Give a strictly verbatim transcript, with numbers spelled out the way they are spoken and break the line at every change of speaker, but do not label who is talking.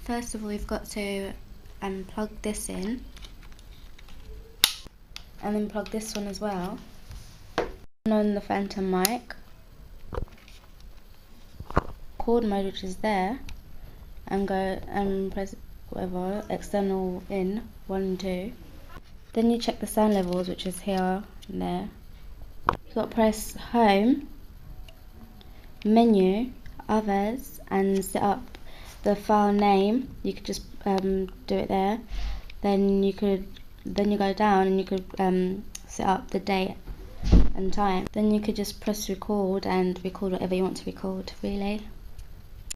First of all, you've got to um, plug this in, and then plug this one as well. Turn on the phantom mic, chord mode, which is there, and go and press whatever, external in, one and two. Then you check the sound levels, which is here and there. You've got to press home, menu, others, and set up the file name. You could just um, do it there. Then you could, then you go down and you could um, set up the date and time. Then you could just press record and record whatever you want to record, really.